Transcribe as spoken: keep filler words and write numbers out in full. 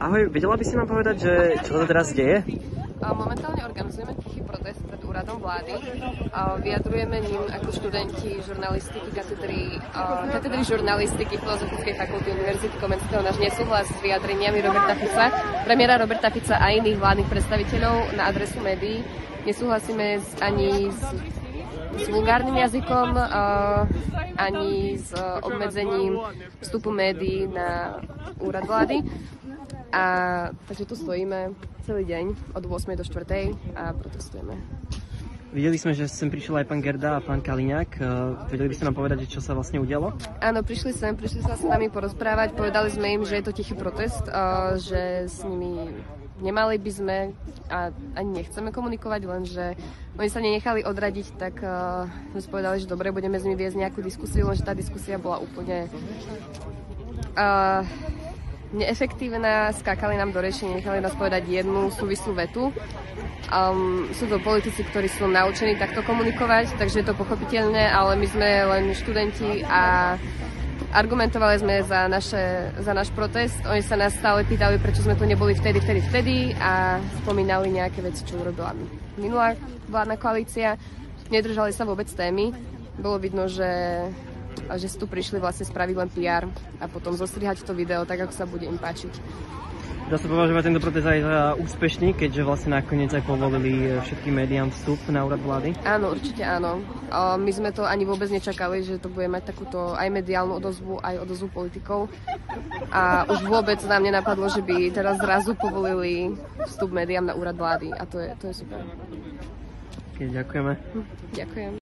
Ahoj, vedela by si nám povedať, že čo to teraz deje? Momentálne organizujeme tichý protest pred úradom vlády. Vyjadrujeme ním ako študenti žurnalistiky katedry, katedry žurnalistiky Filozofickej fakulty Univerzity Komenského náš nesúhlas s vyjadreniami Roberta Fica, premiéra Roberta Fica a iných vládnych predstaviteľov na adresu médií. Nesúhlasíme ani s, s vulgárnym jazykom, ani s obmedzením vstupu médií na úrad vlády. A takže tu stojíme celý deň od ôsmej do štvrtej a protestujeme. Videli sme, že sem prišiel aj pán Gerda a pán Kaliňák. Vedeli by ste nám povedať, čo sa vlastne udialo? Áno, prišli sem, prišli sa s nami porozprávať. Povedali sme im, že je to tichý protest, že s nimi nemali by sme a ani nechceme komunikovať, lenže oni sa nenechali odradiť, tak sme si povedali, že dobre, budeme s nimi viesť nejakú diskusiu, lenže tá diskusia bola úplne Uh, neefektívna, skákali nám do reči, nechali nás povedať jednu súvislú vetu. Um, sú to politici, ktorí sú naučení takto komunikovať, takže je to pochopiteľné, ale my sme len študenti a argumentovali sme za, naše, za náš protest. Oni sa nás stále pýtali, prečo sme tu neboli vtedy, vtedy, vtedy a spomínali nejaké veci, čo urobila minulá vládna koalícia. Nedržali sa vôbec témy. Bolo vidno, že a že si tu prišli vlastne spraviť len pé er a potom zostrihať to video tak, ako sa bude im páčiť. Dá sa považovať tento protest aj za úspešný, keďže vlastne nakoniec aj povolili všetkým médiám vstup na úrad vlády? Áno, určite áno. My sme to ani vôbec nečakali, že to bude mať takúto aj mediálnu odozvu, aj odozvu politikov. A už vôbec nám nenapadlo, že by teraz zrazu povolili vstup médiám na úrad vlády. A to je, to je super. Okay, ďakujeme. Ďakujem.